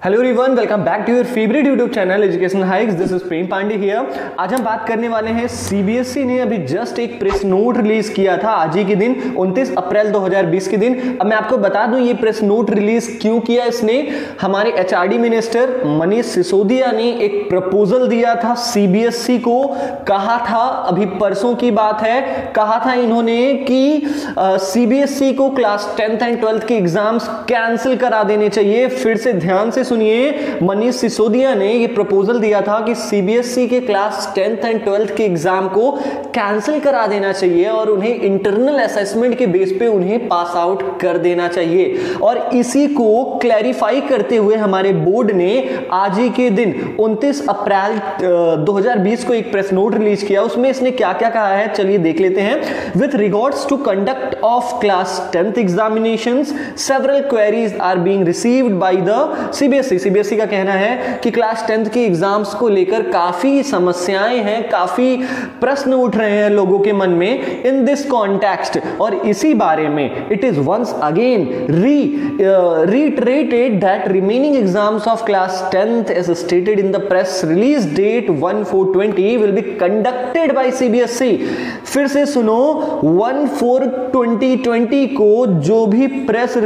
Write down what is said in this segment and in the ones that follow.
Hello everyone, welcome back to your favourite YouTube channel education hikes. This is Prem Pandey here. आज हम बात करने वाले हैं सीबीएसई ने अभी जस्ट एक प्रेस नोट रिलीज किया था आज ही के दिन 29 अप्रैल 2020 के दिन। अब मैं आपको बता दूं ये प्रेस नोट रिलीज क्यों किया इसने। हमारे एचआरडी मिनिस्टर मनीष सिसोदिया ने एक प्रपोजल दिया था सीबीएसई को। कहा था, अभी परसों की बात है, कहा था इन्होंने कि सीबीएसई को क्लास 10th एंड 12th के एग्जाम्स कैंसिल करा देने चाहिए। फिर से ध्यान से सुनिए, मनीष सिसोदिया ने ये प्रपोजल दिया था कि सीबीएसई के क्लास 10th एंड 12th के एग्जाम को कैंसिल करा देना चाहिए और उन्हें इंटरनल असेसमेंट के बेस पे उन्हें पास आउट कर देना चाहिए। और इसी को क्लैरिफाई करते हुए हमारे बोर्ड ने आज ही के दिन 29 अप्रैल 2020 को एक प्रेस नोट रिलीज किया। उसमें इसने क्या क्या कहा है, चलिए देख लेते हैं। With regards to conduct of class 10th examinations several queries are being received by the CBSE का कहना है कि क्लास 10th के एग्जाम्स को लेकर काफी समस्याएं हैं, काफी प्रश्न उठ रहे हैं लोगों के मन में इन दिस कॉन्टेक्स्ट। और इसी बारे में it is once again reiterated that remaining exams of class 10th as stated in the press release date 1/4/20 will be conducted by CBSE। फिर से सुनो, 1/4/2020 को जो भी प्रेस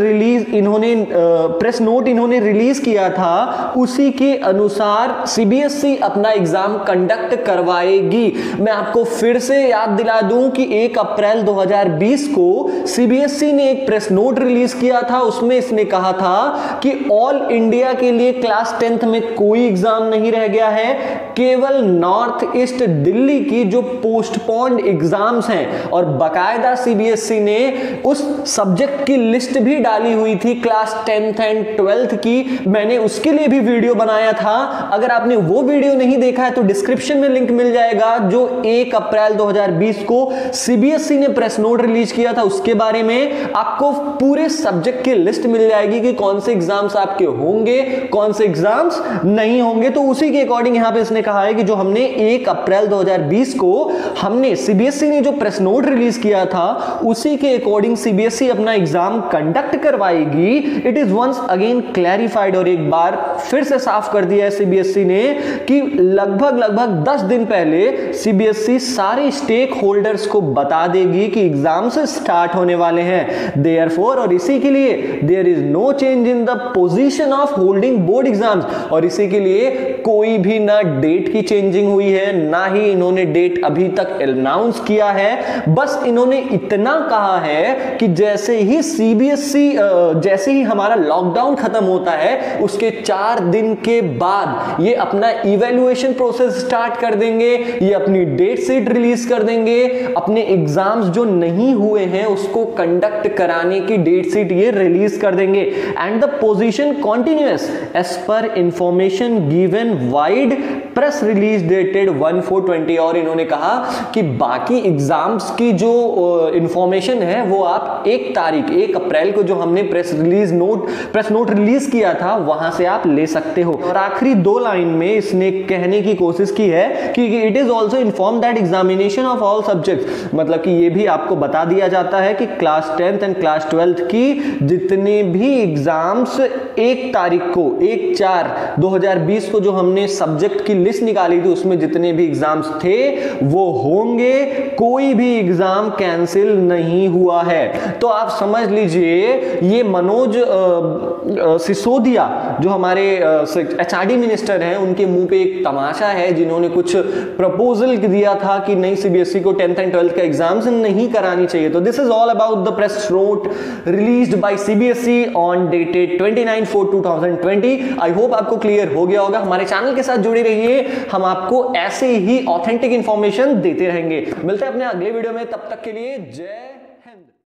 नोट इन्होंने रिलीज किया था उसी के अनुसार सीबीएसई अपना एग्जाम कंडक्ट करवाएगी। मैं आपको फिर से याद दिला दूं कि 1 अप्रैल 2020 को सीबीएसई ने एक प्रेस नोट रिलीज किया था। उसमें इसने कहा था कि ऑल इंडिया के लिए क्लास 10th में कोई एग्जाम नहीं रह गया है, केवल नॉर्थ ईस्ट दिल्ली की जो पोस्टपोन्ड एग्जाम्स हैं। और बाकायदा सीबीएसई ने उस सब्जेक्ट की लिस्ट भी डाली हुई थी क्लास 10th एंड 12th की। मैंने उसके लिए भी वीडियो बनाया था। अगर आपने वो वीडियो नहीं देखा है तो डिस्क्रिप्शन में लिंक मिल जाएगा। जो 1 अप्रैल 2020 को सीबीएसई ने प्रेस नोट रिलीज किया था उसके बारे में आपको पूरे सब्जेक्ट की लिस्ट मिल जाएगी कि कौन से एग्जाम्स आपके होंगे, कौन से एग्जाम्स नहीं होंगे। तो उसी के अकॉर्डिंग यहां पे इसने कहा है कि जो हमने 1 अप्रैल 2020 को हमने सीबीएसई ने जो प्रेस नोट रिलीज किया था उसी के अकॉर्डिंग सीबीएसई अपना एग्जाम कंडक्ट करवाएगी। It is once again clarified, और एक बार फिर से साफ कर दिया है सीबीएसई ने कि लगभग 10 दिन पहले सीबीएसई सारे स्टेक होल्डर्स को बता देगी कि एग्जाम्स स्टार्ट होने वाले हैं। देयरफॉर, और इसी के लिए there is no change in the position of holding board exams, और इसी के लिए कोई भी ना डेट की चेंजिंग हुई है, ना ही इन्होंने डेट अभी तक अनाउंस किया है। बस इन्होंने इतना कहा है कि जैसे ही सीबीएसई जैसे ही हमारा लॉकडाउन खत्म होता है उसके 4 दिन के बाद ये अपना इवैल्यूएशन प्रोसेस स्टार्ट कर देंगे, ये अपनी डेट शीट रिलीज कर देंगे, अपने एग्जाम्स जो नहीं हुए हैं उसको कंडक्ट कराने की डेट शीट ये रिलीज कर देंगे। And the position continuous as per information given vide press release dated 1/4/20। और इन्होंने कहा कि बाकी एग्जाम्स की जो इंफॉर्मेशन है वो आप 1 अप्रैल को जो हमने प्रेस नोट रिलीज किया था वहां से आप ले सकते हो। और आखिरी 2 लाइन में इसने कहने की कोशिश की है कि it is also inform that examination of all subjects, मतलब कि ये भी आपको बता दिया जाता है कि class 10th and class 12th की जितने भी एग्जाम्स 1/4/2020 को जो हमने सब्जेक्ट की लिस्ट निकाली थी उसमें जितने भी एग्जाम्स थे वो होंगे, कोई भी एग्जाम कैंसिल नहीं हुआ है। तो आप समझ लीजिए ये मनीष सिसोदिया जो हमारे एचआरडी मिनिस्टर हैं उनके मुंह पे एक तमाशा है, जिन्होंने कुछ प्रपोजल दिया था कि नहीं सीबीएसई को 10th एंड 12th का एग्जाम्स नहीं करानी चाहिए। तो this is all about the press note released by CBSE on dated 29/4/2020। I hope आपको क्लियर हो गया होगा। हमारे चैनल के साथ जुड़े रहिए, हम आपको ऐसे ही ऑथेंटिक इंफॉर्मेशन देते रहेंगे। मिलते हैं अपने अगले वीडियो में, तब तक के लिए जय